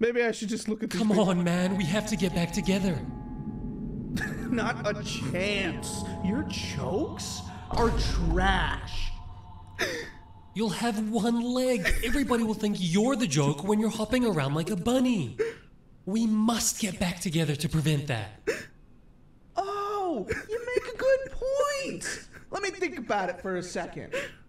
Maybe I should just look at these. Come on, man. We have to get back together. Not a chance. Your jokes are trash. You'll have one leg. Everybody will think you're the joke when you're hopping around like a bunny. We must get back together to prevent that. Oh, you make a good point. Let me think about it for a second.